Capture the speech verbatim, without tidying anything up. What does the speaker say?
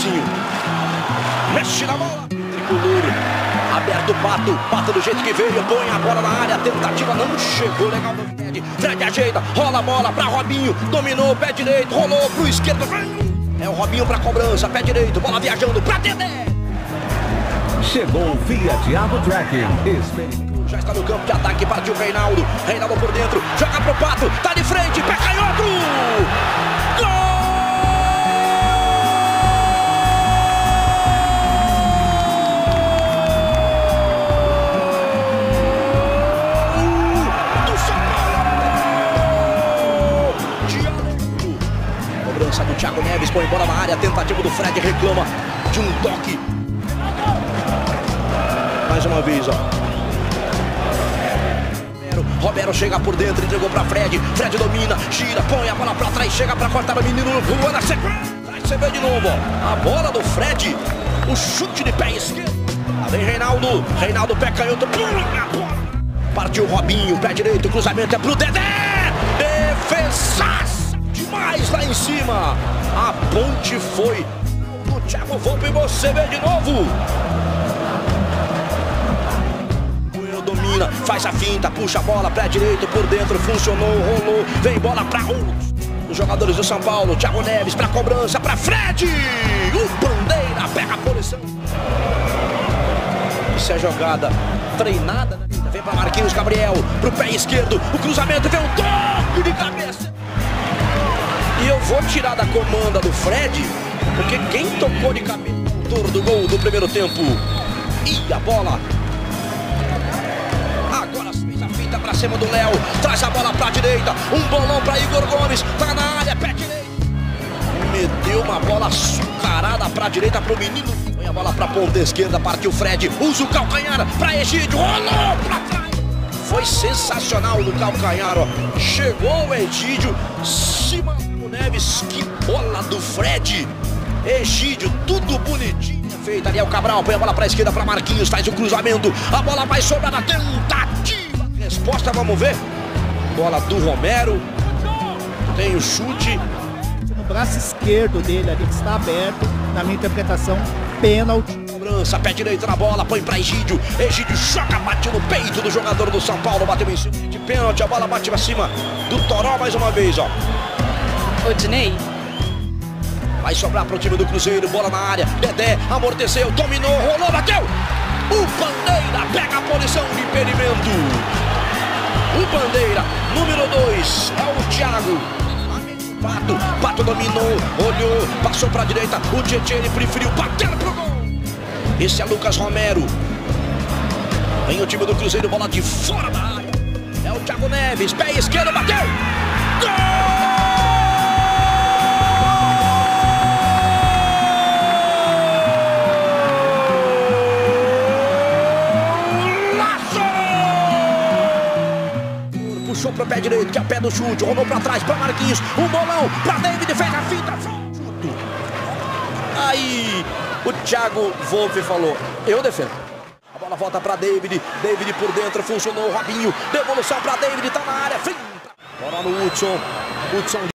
Davizinho. Mexe na bola. Tricolor. Aberto o Pato. Pato do jeito que veio. Põe a bola na área. Tentativa não chegou. Legal do Fred. Fred ajeita. Rola a bola pra Robinho. Dominou. Pé direito. Rolou pro esquerdo. É o Robinho pra cobrança. Pé direito. Bola viajando pra Dedé. Chegou via Thiago Draken. Já está no campo de ataque. Partiu o Reinaldo. Reinaldo por dentro. Joga pro Pato. Tá de frente. Pé canhoto. Gol! Cobrança do Thiago Neves, põe bola na área, tentativa do Fred, reclama de um toque. Mais uma vez, ó. Romero chega por dentro, entregou pra Fred. Fred domina, gira, põe a bola pra trás, chega pra cortar o menino, voa na sequência. Vai receber de novo, ó. A bola do Fred, o chute de pé esquerdo. Lá vem Reinaldo, Reinaldo pé canhoto, partiu Robinho, pé direito, cruzamento é pro Dedé. Defesaço demais lá em cima. A ponte foi do Thiago Volpe e você vê de novo. Domina, faz a finta, puxa a bola, pé direito por dentro, funcionou, rolou, vem bola pra um. Os jogadores do São Paulo, Thiago Neves pra cobrança, pra Fred. O Bandeira pega a posição. Isso é jogada treinada, né? Vem pra Marquinhos Gabriel, pro pé esquerdo, o cruzamento, vem um toque de cabeça. E eu vou tirar da comanda do Fred, porque quem tocou de cabeça no autor do gol do primeiro tempo. E a bola. Agora fez a finta pra cima do Léo. Traz a bola pra direita. Um bolão pra Igor Gomes. Tá na área, pé direito. Meteu uma bola açucarada pra direita pro menino. Põe a bola pra ponta esquerda. Partiu Fred. Usa o calcanhar pra Egídio. Rolou pra trás. Foi sensacional no calcanhar, ó. Chegou o Egídio. Cima do Neves. Que bola do Fred. Egídio, tudo bonitinho. Feita, Ariel Cabral, põe a bola pra esquerda pra Marquinhos, faz o cruzamento, a bola vai sobrar na tentativa. Resposta, vamos ver. Bola do Romero, tem o chute. No braço esquerdo dele ali, que está aberto, na minha interpretação, pênalti. Cobrança, pé direito na bola, põe pra Egídio. Egídio choca, bate no peito do jogador do São Paulo, bateu em cima de pênalti, a bola bate pra cima do Toró mais uma vez, ó. Odinei. Vai sobrar pro time do Cruzeiro, bola na área, Dedé amorteceu, dominou, rolou, bateu! O Bandeira pega a posição de impedimento. O Bandeira, número dois, é o Thiago. Pato, Pato dominou, olhou, passou pra direita, o Tietchan, ele preferiu bater pro gol. Esse é Lucas Romero. Vem o time do Cruzeiro, bola de fora da área. É o Thiago Neves, pé esquerdo, bateu! Gol! Puxou pro pé direito, que é o pé do chute, rolou pra trás, pra Marquinhos, um bolão, pra David, fez a fita, chuto. Aí, o Thiago Volpe falou, eu defendo. A bola volta pra David, David por dentro, funcionou, Robinho, devolução pra David, tá na área, fim. Bola no Hudson, Hudson.